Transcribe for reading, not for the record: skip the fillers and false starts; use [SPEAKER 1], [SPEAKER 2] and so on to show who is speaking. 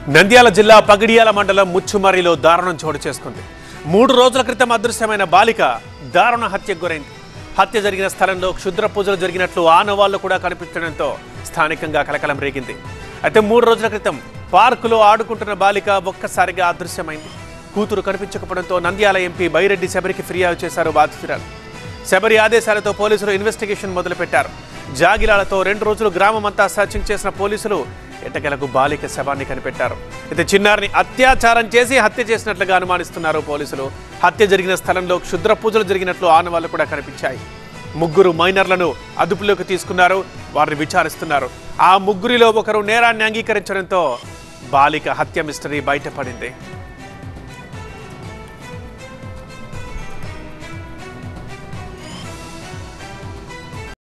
[SPEAKER 1] నంద్యాల జిల్లా పగిడియాల మండలం ముచ్చుమర్రిలో దారుణం చోటు చేసుకుంది. 3 రోజుల క్రితం అదృశ్యమైన బాలిక దారుణ హత్యకు గురైంది. హత్య జరిగిన స్థలంలో క్షుద్ర పూజలు జరిగినట్లు ఆనవాళ్లు కూడా కనిపించడంతో స్థానికంగా కలకలం రేగింది. అయితే 3 రోజుల క్రితం పార్కులో ఆడుకుంటున్న బాలిక ఒక్కసారిగా అదృశ్యమైంది. కూతురు కనిపించకపోవడంతో నంద్యాల ఎంపీ బైరెడ్డి శబరికి ఫిర్యాదు చేశారు బాధితురాలు. శబరి ఆదేశాలతో పోలీసులు ఇన్వెస్టిగేషన్ మొదలుపెట్టారు. జాగిలాలతో 2 రోజులు గ్రామమంతా సర్చింగ్ చేసిన పోలీసులు ఎట్టకేలకు బాలిక శవాన్ని కనిపెట్టారు. అయితే చిన్నారిని అత్యాచారం చేసి హత్య చేసినట్లుగా అనుమానిస్తున్నారు పోలీసులు. హత్య జరిగిన స్థలంలో క్షుద్ర పూజలు జరిగినట్లు ఆనవాళ్లు కూడా కనిపించాయి. 3 మైనర్లను అదుపులోకి తీసుకున్నారు. వారిని విచారిస్తున్నారు. ఆ 3లో ఒకరు నేరాన్ని అంగీకరించడంతో బాలిక హత్య మిస్టరీ బయటపడింది.